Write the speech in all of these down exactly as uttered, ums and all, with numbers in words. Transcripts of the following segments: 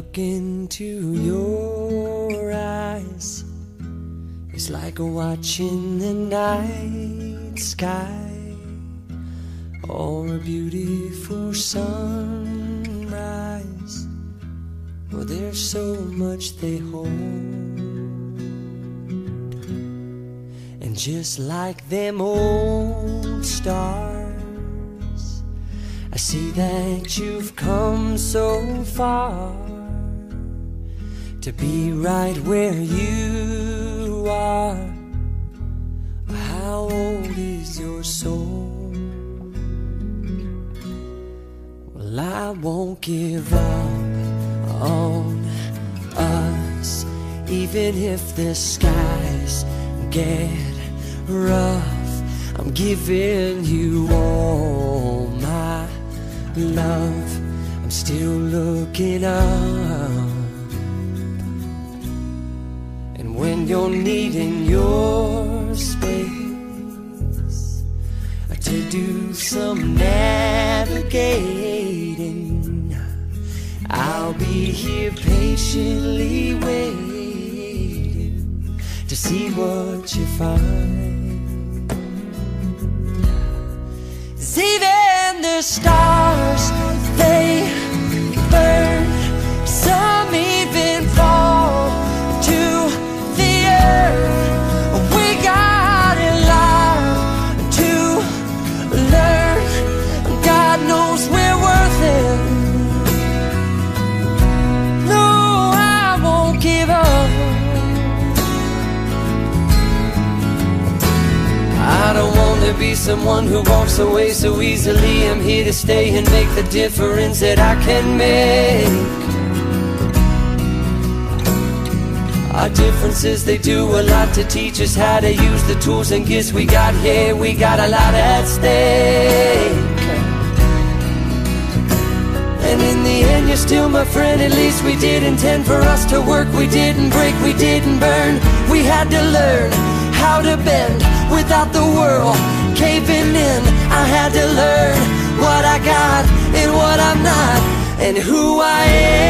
look into your eyes, it's like watching the night sky or a beautiful sunrise. Well, there's so much they hold, and just like them old stars, I see that you've come so far to be right where you are. How old is your soul? Well, I won't give up on us, even if the skies get rough. I'm giving you all my love. I'm still looking up, and when you're needing your space to do some navigating, I'll be here patiently waiting to see what you find. 'Cause even the stars, they burn, some even fall to the earth. We got a lot to learn. God knows we're worth it. No, I won't give up. I don't want to be someone who walks away so easily. I'm here to stay and make the difference that I can make. Our differences, they do a lot to teach us how to use the tools and gifts we got here. We got a lot at stake, and in the end you're still my friend. At least we did intend for us to work. We didn't break, we didn't burn. We had to learn how to bend without the world caving in. I had to learn what I got and what I'm not, and who I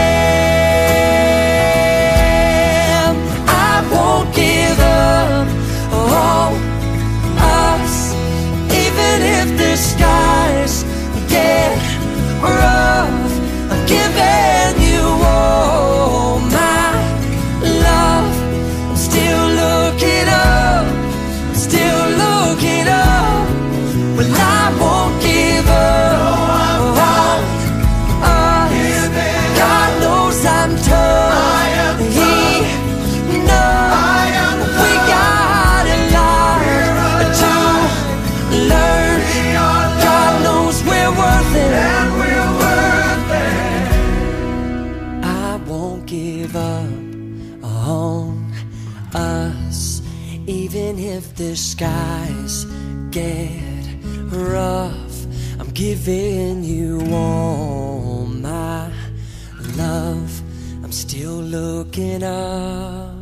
am. I won't give up on us, even if the skies get rough. I'm giving you all my love. I'm still looking up, still looking up. Well, I won't give up on us. God knows I'm tough. He knows we got a lot to learn. God knows we're worth it. I won't give up on us, even if the skies get rough. I'm giving you all my love. I'm still looking up.